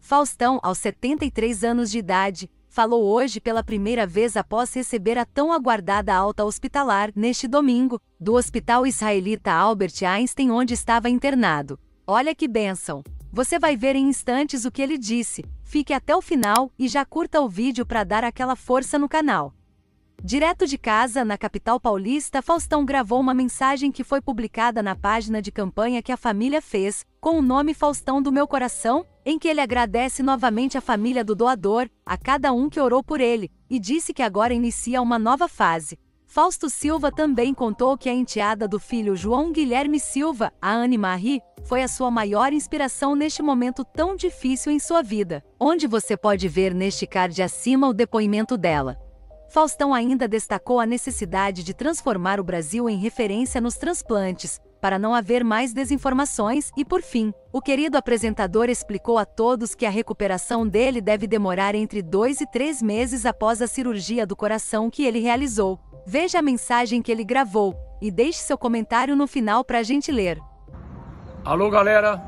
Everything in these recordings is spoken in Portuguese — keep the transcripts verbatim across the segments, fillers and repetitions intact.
Faustão, aos setenta e três anos de idade, falou hoje pela primeira vez após receber a tão aguardada alta hospitalar, neste domingo, do hospital israelita Albert Einstein, onde estava internado. Olha que bênção! Você vai ver em instantes o que ele disse. Fique até o final e já curta o vídeo para dar aquela força no canal. Direto de casa, na capital paulista, Faustão gravou uma mensagem que foi publicada na página de campanha que a família fez, com o nome Faustão do Meu Coração, em que ele agradece novamente a família do doador, a cada um que orou por ele, e disse que agora inicia uma nova fase. Fausto Silva também contou que a enteada do filho João Guilherme Silva, a Anne-Marie, foi a sua maior inspiração neste momento tão difícil em sua vida, onde você pode ver neste card acima o depoimento dela. Faustão ainda destacou a necessidade de transformar o Brasil em referência nos transplantes, para não haver mais desinformações e, por fim, o querido apresentador explicou a todos que a recuperação dele deve demorar entre dois e três meses após a cirurgia do coração que ele realizou. Veja a mensagem que ele gravou e deixe seu comentário no final para a gente ler. Alô, galera,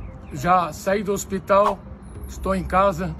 já saí do hospital, estou em casa,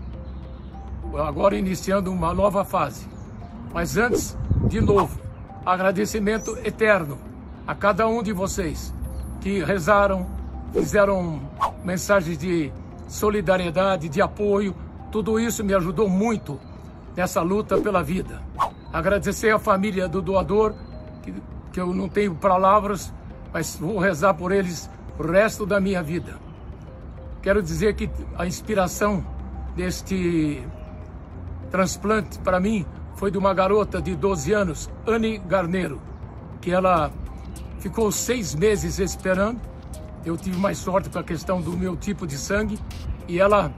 agora iniciando uma nova fase. Mas antes, de novo, agradecimento eterno a cada um de vocês que rezaram, fizeram mensagens de solidariedade, de apoio. Tudo isso me ajudou muito nessa luta pela vida. Agradecer à família do doador, que, que eu não tenho palavras, mas vou rezar por eles o resto da minha vida. Quero dizer que a inspiração deste transplante para mim foi de uma garota de doze anos, Anne Garneiro, que ela ficou seis meses esperando. Eu tive mais sorte com a questão do meu tipo de sangue e ela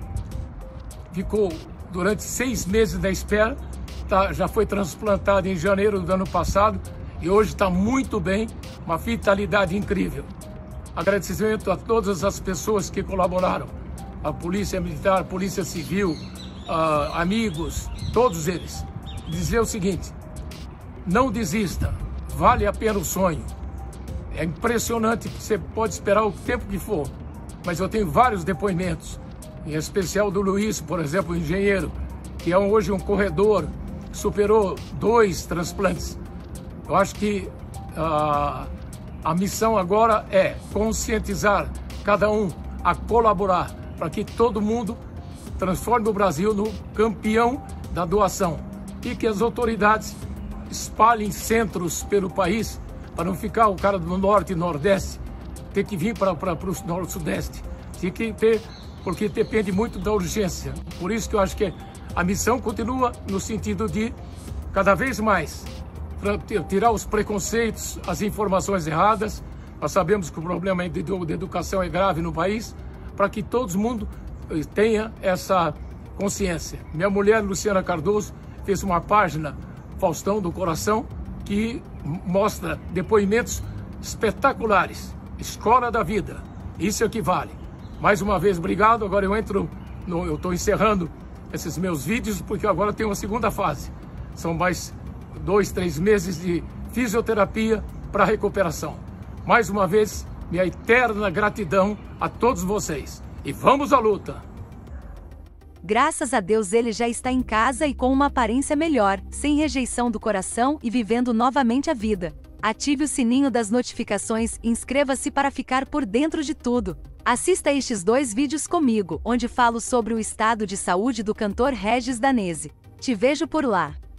ficou durante seis meses na espera. Tá, já foi transplantada em janeiro do ano passado e hoje está muito bem, uma vitalidade incrível. Agradecimento a todas as pessoas que colaboraram, a Polícia Militar, a Polícia Civil, uh, amigos, todos eles. Dizer o seguinte: não desista, vale a pena o sonho. É impressionante que você pode esperar o tempo que for, mas eu tenho vários depoimentos, em especial do Luiz, por exemplo, o engenheiro, que é hoje um corredor, que superou dois transplantes. Eu acho que uh, a missão agora é conscientizar cada um a colaborar para que todo mundo transforme o Brasil no campeão da doação. E que as autoridades espalhem centros pelo país, para não ficar o cara do norte e nordeste ter que vir para o norte-sudeste. Tem que ter, porque depende muito da urgência. Por isso que eu acho que a missão continua no sentido de, cada vez mais, tirar os preconceitos, as informações erradas. Nós sabemos que o problema de educação é grave no país, para que todo mundo tenha essa consciência. Minha mulher, Luciana Cardoso, fez uma página, Faustão do Coração, que mostra depoimentos espetaculares. Escola da vida, isso é o que vale. Mais uma vez, obrigado. Agora eu entro, no, eu estou encerrando esses meus vídeos, porque agora tem uma segunda fase. São mais dois, três meses de fisioterapia para recuperação. Mais uma vez, minha eterna gratidão a todos vocês. E vamos à luta! Graças a Deus ele já está em casa e com uma aparência melhor, sem rejeição do coração e vivendo novamente a vida. Ative o sininho das notificações e inscreva-se para ficar por dentro de tudo. Assista estes dois vídeos comigo, onde falo sobre o estado de saúde do cantor Regis Danese. Te vejo por lá.